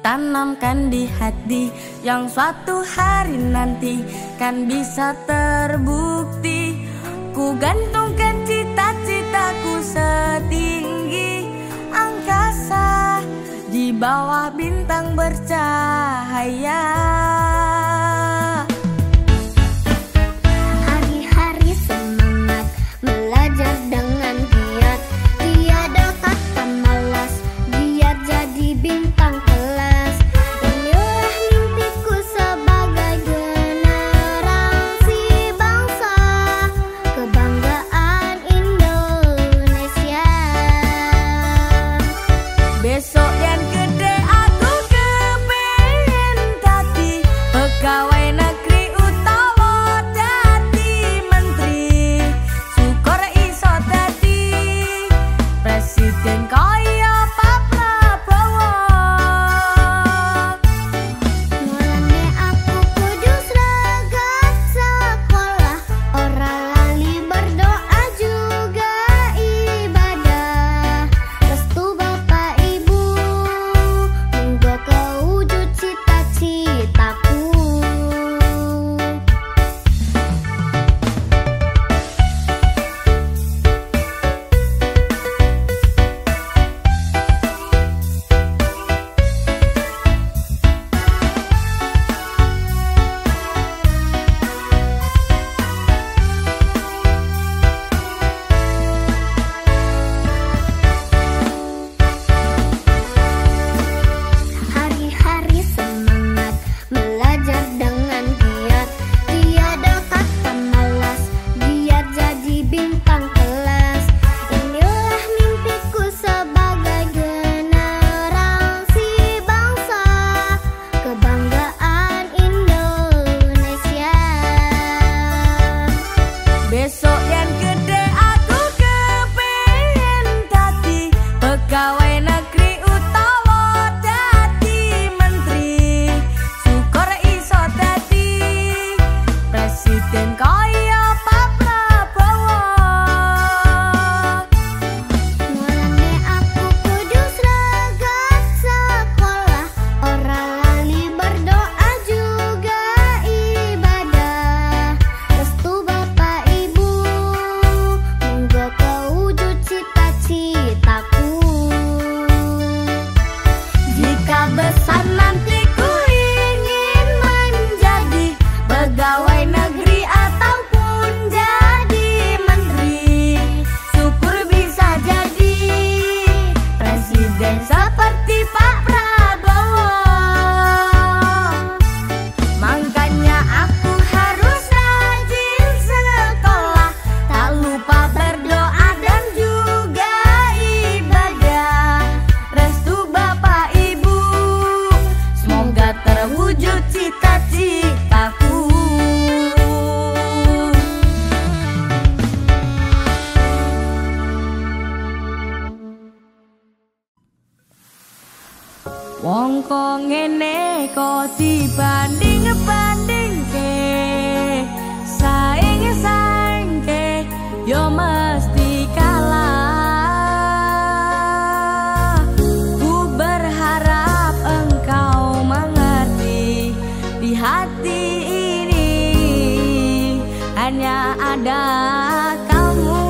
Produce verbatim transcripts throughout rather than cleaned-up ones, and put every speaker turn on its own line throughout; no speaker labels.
tanamkan di hati, yang suatu hari nanti kan bisa terbukti. Ku gantungkan cita-citaku setinggi angkasa, di bawah bintang bercahaya.
Hari-hari semangat belajar dengan giat, tiada kata malas, biar jadi bintang kelas. Inilah mimpiku sebagai generasi bangsa, kebanggaan Indonesia.
Besok yang gede aku kepengen dadi pegawai negeri utawa dadi menteri. Syukur iso dadi presiden kaya Pak Prabowo.
Mulane aku kudu sregat sekolah, ora lali berdoa juga ibadah. Restu Bapak Ibu, monggo kewujud cita-citaku. Hari-hari semangat belajar dengan giat, tiada kata malas, biar jadi bintang kelas. Inilah mimpiku sebagai generasi bangsa, kebanggaan Indonesia.
Besok yang gede aku kepengen dadi pegawai negeri utawa dadi menteri. Syukur iso dadi presiden kaya Pak Prabowo.
Mulane aku kudu sregat sekolah, ora lali berdoa juga ibadah. Restu Bapak Ibu, monggo kewujud cita-citaku.
Jika besar nanti ku ingin menjadi pegawai negeri ataupun jadi menteri. Syukur bisa jadi presiden seperti Pak Prabowo. Makanya aku harus rajin sekolah, tak lupa berdoa dan juga ibadah. Restu Bapak Ibu, semoga terwujud cita-citaku. Wong kok ngene kok dibanding-bandingke, saing-saingke yo mesti kalah. Ku berharap engkau mengerti, di hati ini hanya ada kamu.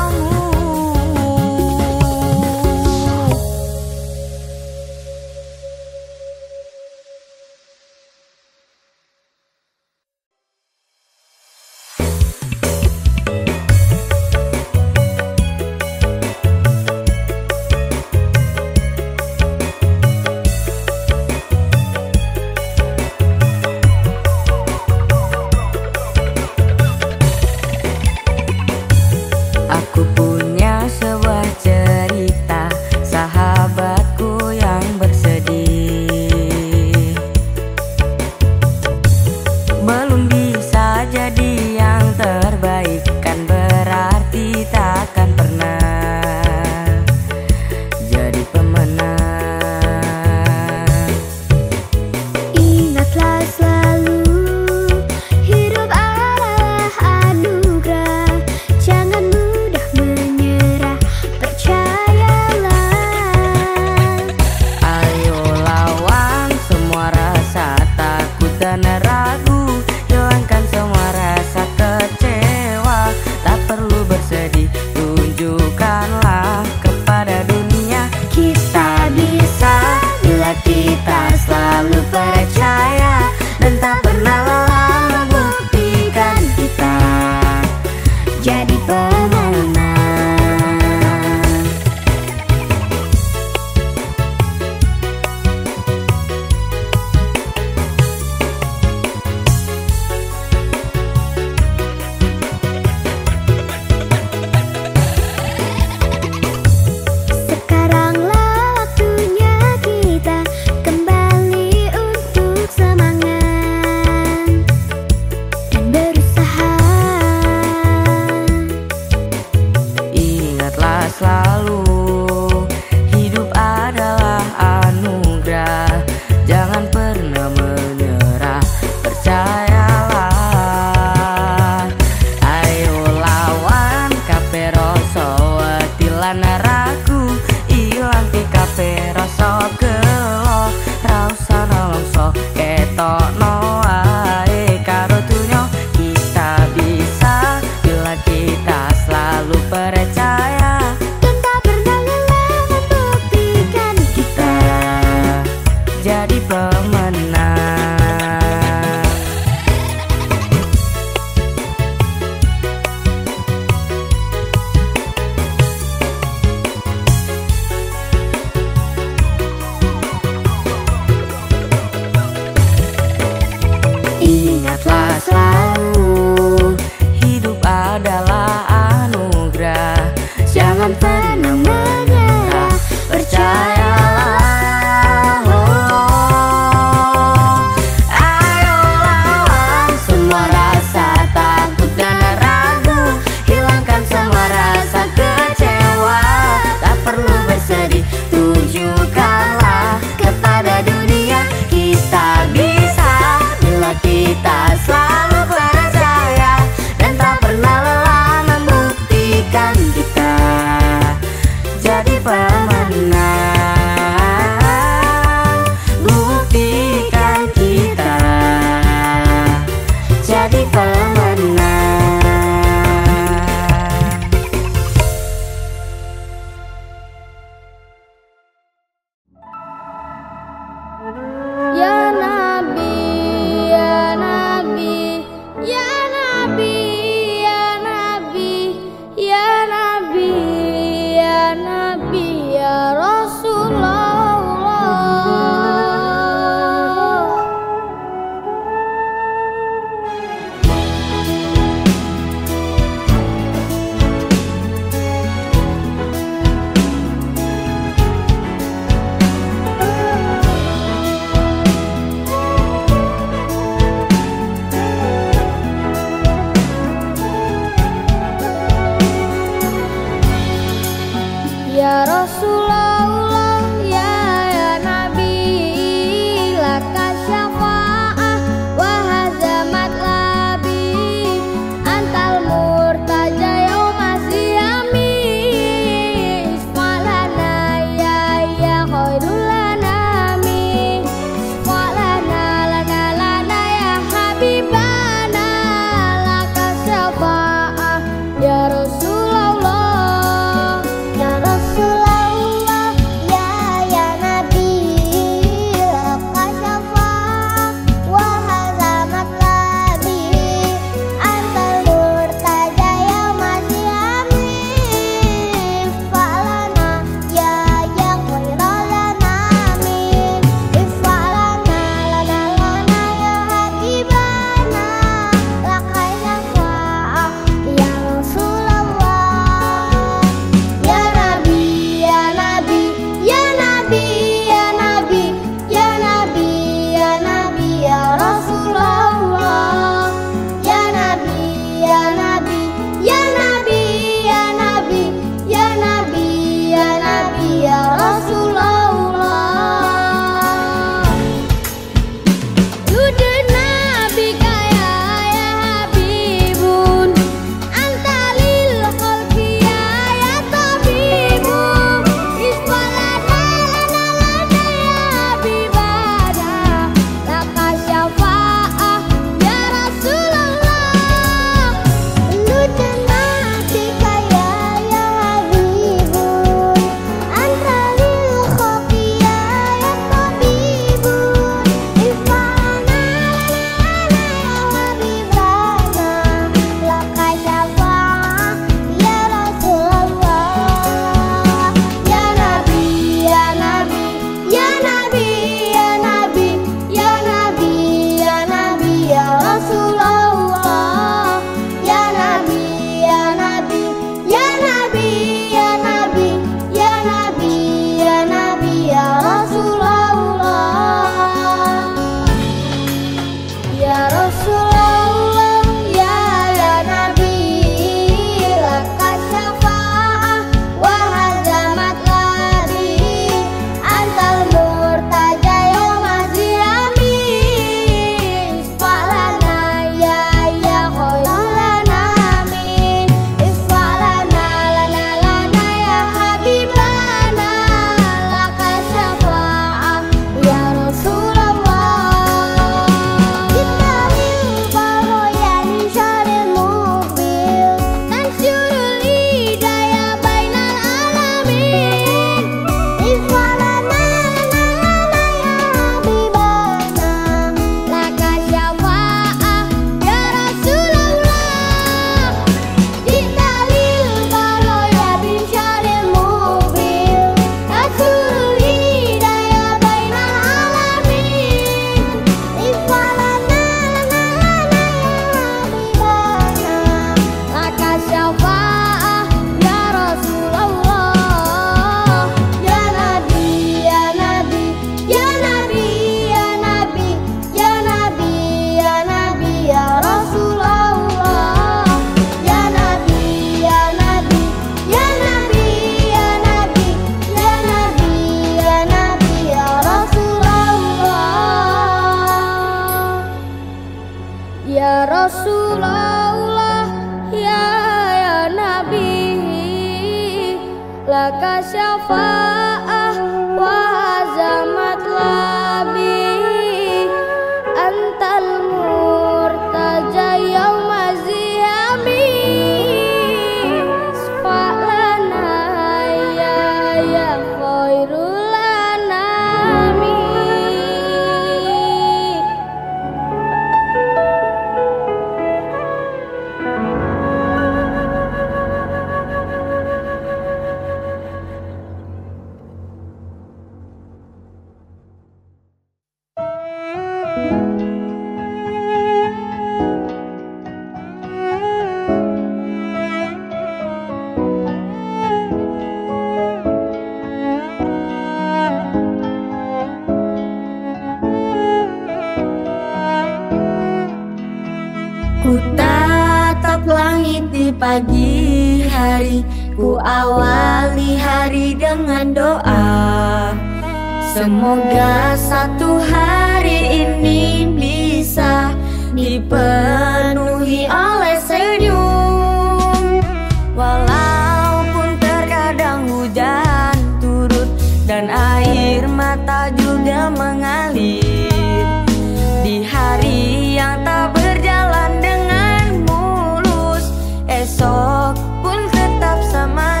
pagi hari, ku awali hari dengan doa. Semoga satu hari ini bisa dipenuhi oleh senyum. Walaupun terkadang hujan turut dan air mata juga mengalir, di hari yang tak berjalan dengan mulus, esok pun tetap semangat.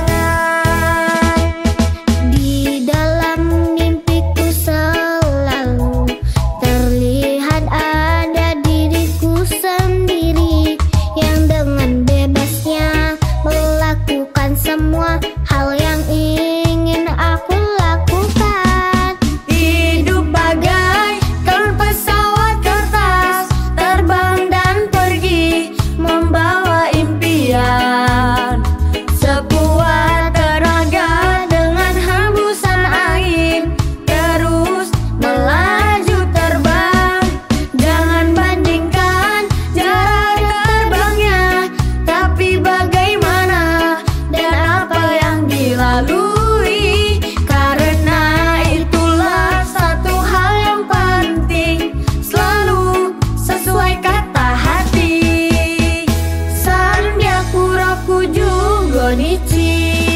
Di dalam mimpiku selalu terlihat ada diriku sendiri yang dengan bebasnya melakukan semua hal yang ingin aku lakukan.
Hidup bagaikan pesawat kertas, terbang dan pergi membawa impian. Sekuat tenaga dengan hembusan angin, terus melaju terbang. Jangan bandingkan jarak terbangnya, tapi bagaimana dan apa yang dilalui. Karena itulah satu hal yang penting, selalu sesuai kata hati. Sandiakuraku juga nichi.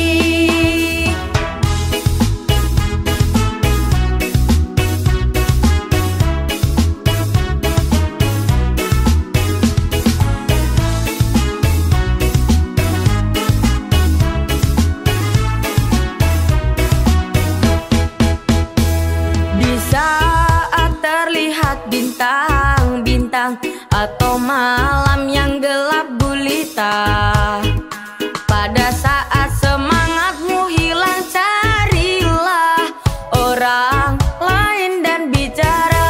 Di saat terlihat bintang-bintang atau malam yang gelap gulita, pada saat semangatmu hilang, carilah orang lain dan bicara.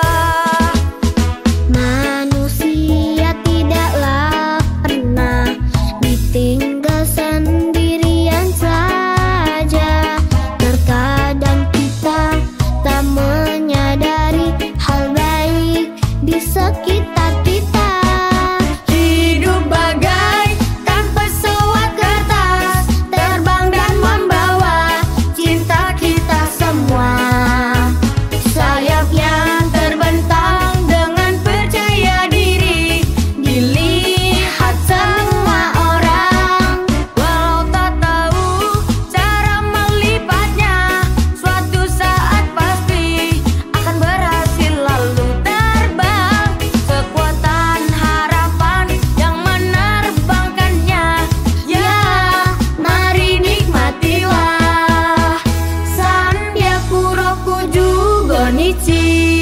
Manusia tidaklah pernah ditinggal sendirian saja. Terkadang kita tak menyadari hal baik di sekitar kita.
Hidup bagaikan pesawat kertas, terbang dan membawa cinta kita semua. Sayap yang terbentang dengan percaya diri, dilihat semua orang. Walau tak tahu cara melipatnya, suatu saat pasti akan berhasil lalu terbang. Kekuatan harapan yang menerbangkannya, ya mari nikmatilah. Sandiakuraku juga nichi.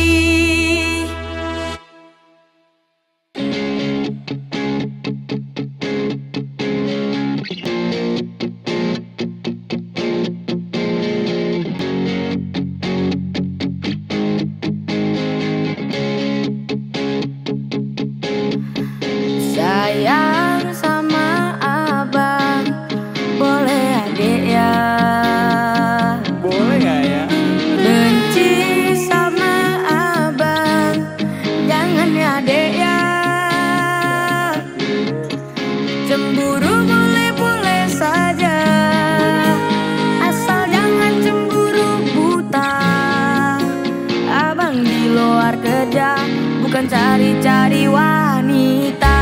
Sayang sama abang, boleh adek ya?
Boleh gak ya?
Benci sama abang, jangan ya adek ya. Cemburu boleh-boleh saja, asal jangan cemburu buta. Abang di luar kerja, bukan cari-cari wanita.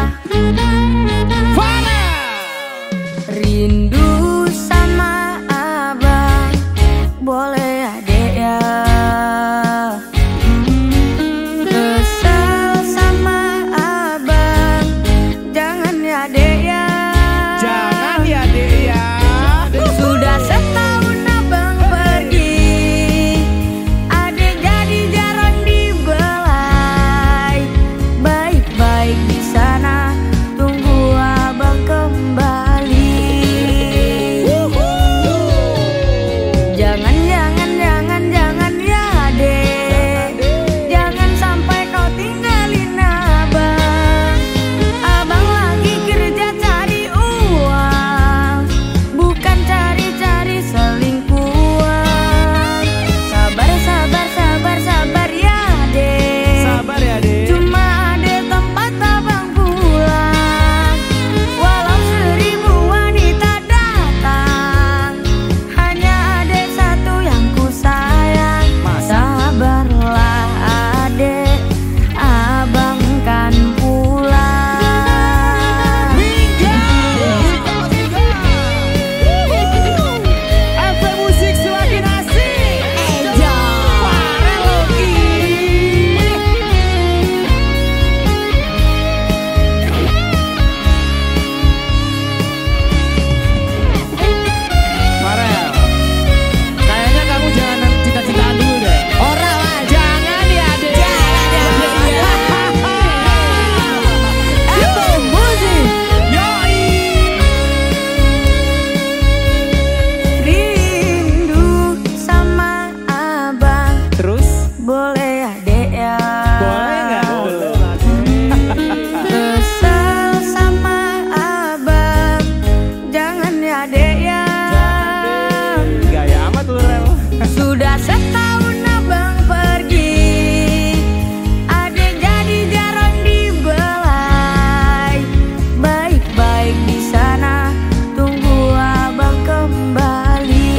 Rindu sama abang, boleh adek ya? Kesal sama abang, jangan ya adek ya.
Jangan ya dek ya.
Sudah setahun abang pergi, adek jadi jarang dibelai. Baik-baik boleh ya dek ya.
Boleh nggak? Boleh.
Kesel sama abang, jangan ya dek ya.
Gaya amat lu Rel.
Sudah setahun abang pergi, adek jadi jarang dibelai. Baik-baik di sana, tunggu abang kembali.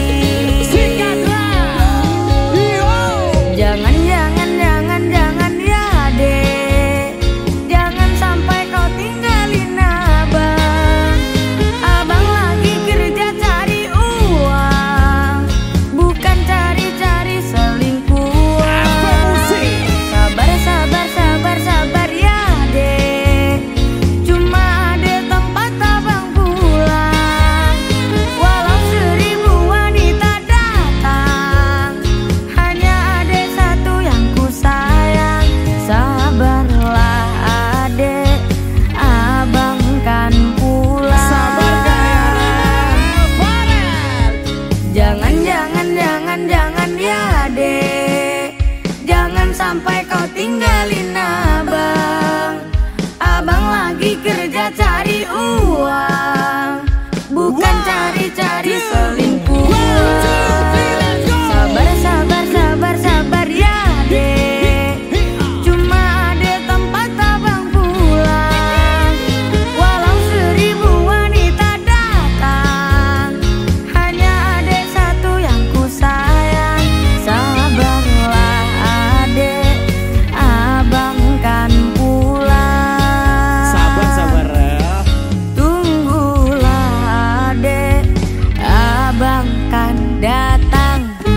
Jangan, jangan, jangan, jangan ya dek, jangan sampai kau tinggalin abang. Abang lagi kerja cari uang, bukan cari-cari selingkuhan. Sabar, sabar, sabar, sabar ya dek, cuma ada tempat abang pulang. Walau seribu wanita datang, hanya ada satu yang ku sayang. Sabarlah adek, abang kan pulang.
Sabar gaya Farel.
Jangan, jangan, jangan, jangan ya dek, jangan sampai kau tinggalin abang. Abang lagi kerja cari uang, bukan cari-cari selingkuhan. Sabar, sabar, sabar, sabar ya dek, cuma ada tempat abang pulang. Walau seribu wanita datang, hanya ada satu yang ku sayang. Sabarlah adek, abang kan pulang.
Sabar, sabar Rel.
Tunggulah adek, abang kan datang.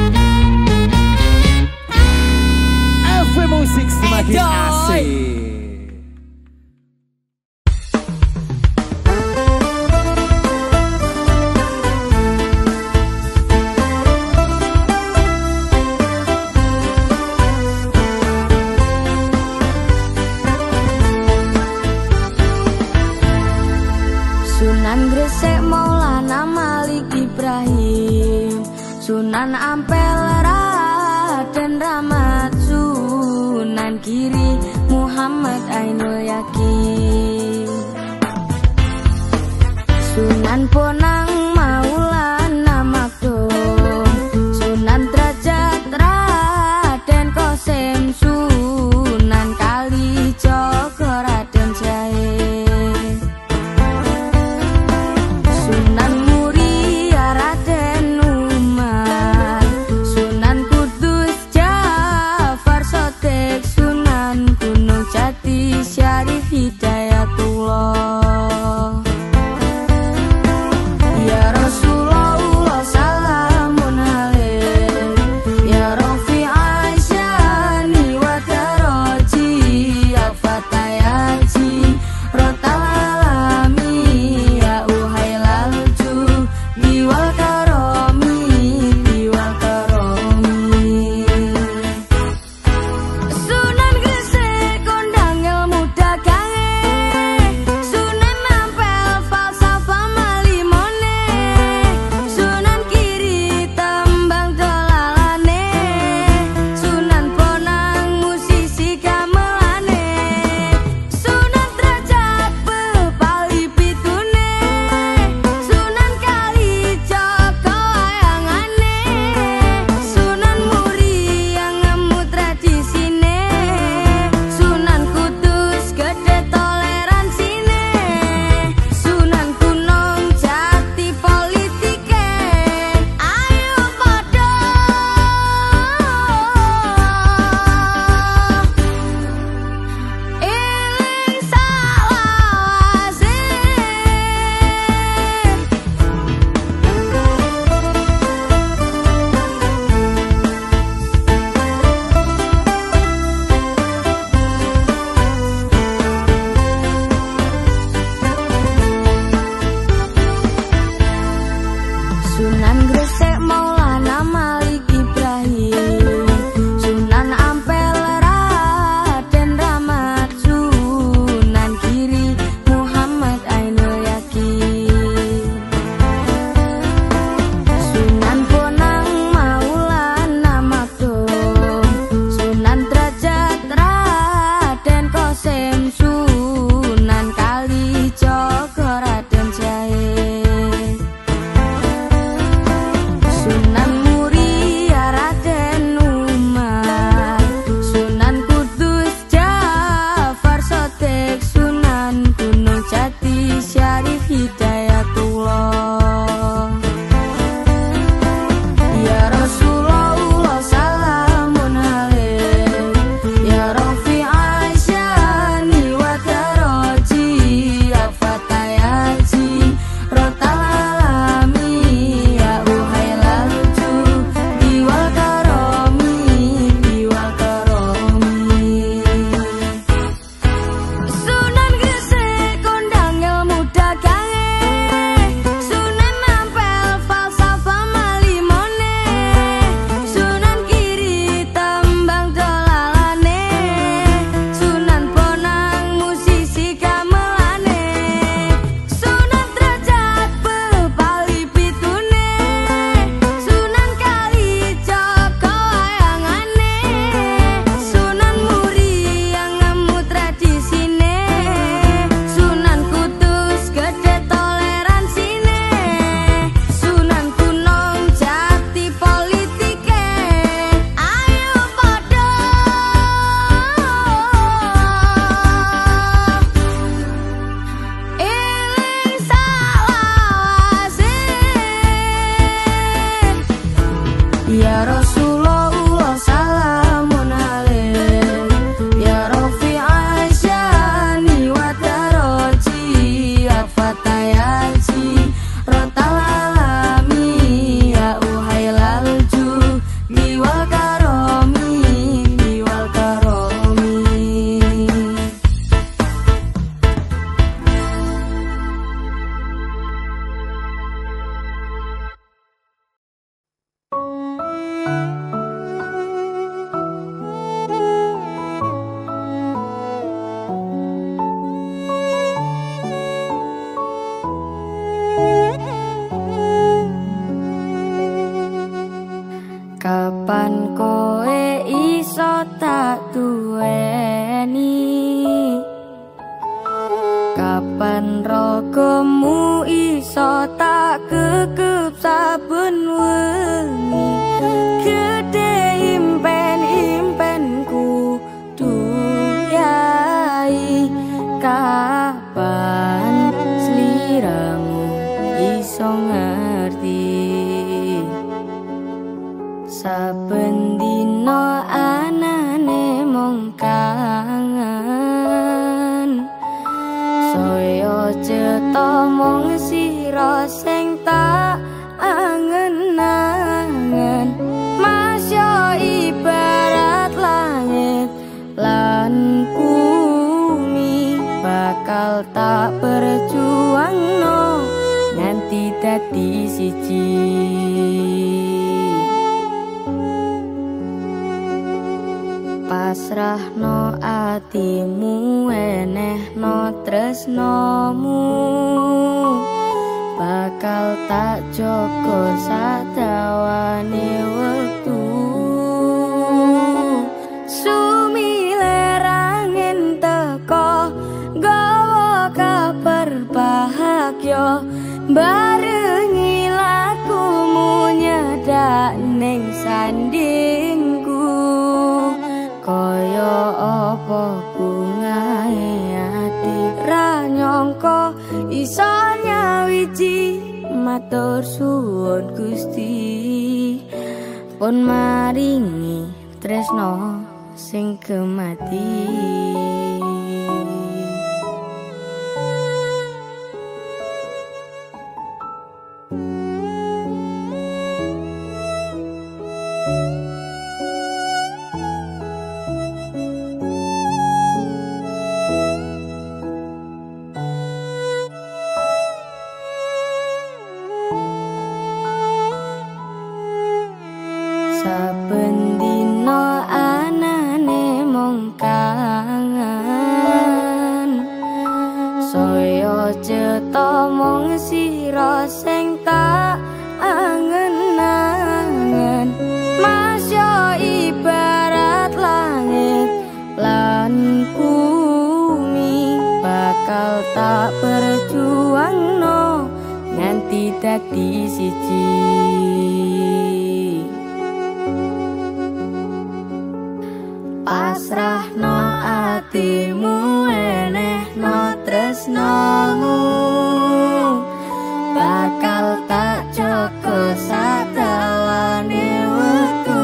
F W Musik semakin asik.
Sunan Gresik Maulana Malik Ibrahim, Sunan Ampel Raden Rahmat, Sunan Giri Muhammad Ainul Yakin, Sunan Bonang Maulana Makdum, Sunan Derajat Raden Qasim, Sunan Kalijaga Raden Jaid, Sunan Muria Raden Umar, Sunan Kudus Jafar Sotek, Sunan Gunung Jati Syarif Hidayatullah. dino anane mung kangen, saya cetha mung sira sing tak angen-angen. Mas yo ibarat langit lan bumi, bakal tak berjuangno nganti dadi siji. Pasrahno atimu, enehno tresnomu, bakal tak jaga sadawane wektu. Sumile angin teko gawa kabar bahagia, barengi lakumu nyedak ning sandingku. Kaya apa bungae ati ra nyangka iso nyawiji. Matur suwun Gusti, pun maringi tresno sing gemati. Saben dina anane mung kangen, saya cetha mung sira sing tak angen-angen. Mas yo ibarat langit lan bumi, bakal tak berjuangno nganti dadi siji. Pasrahno atimu, enehno tresnomu, bakal tak jaga sadawane wektu.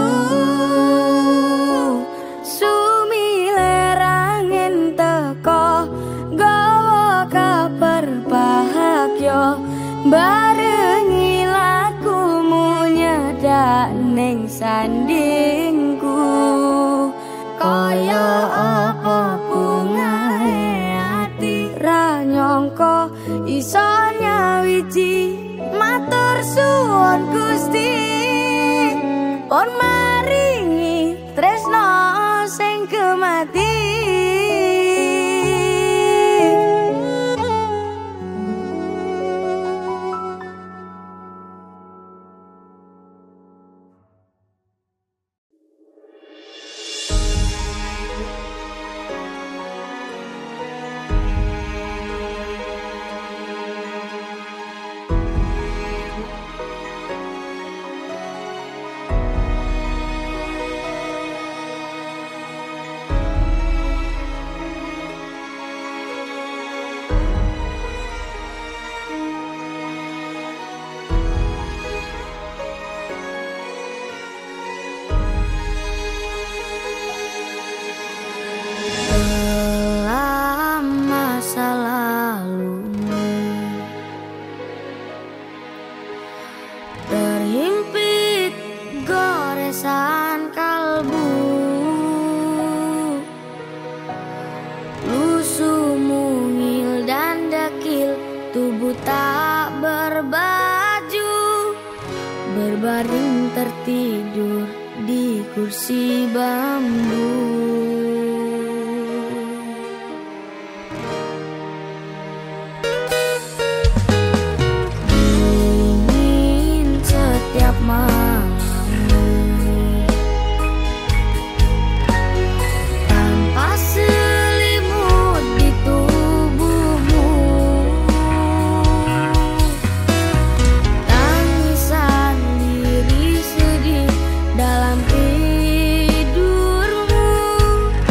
Sumile angin teko gawa kabar bahagia, barengi lakumu nyedak ning sandingku. Kaya apa bungae ati ra nyangka iso nyawiji. Matur suwun Gusti, pun maringi tresno sing gemati. Terhimpit goresan kalbu, lusuh mungil dan dekil, tubuh tak berbaju, berbaring tertidur di kursi bambu. Tanpa selimut di tubuhmu, tangisan diri sedih dalam tidurmu.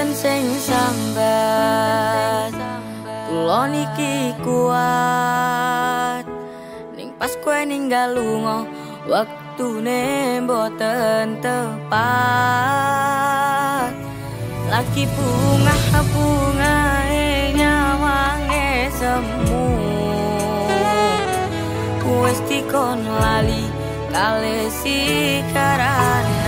boten sing sambat kula niki kuat ning pas kowe ninggal lunga waktune boten tepat lagi bunga-bungae nyawange semu wis dikon lali kale sikaran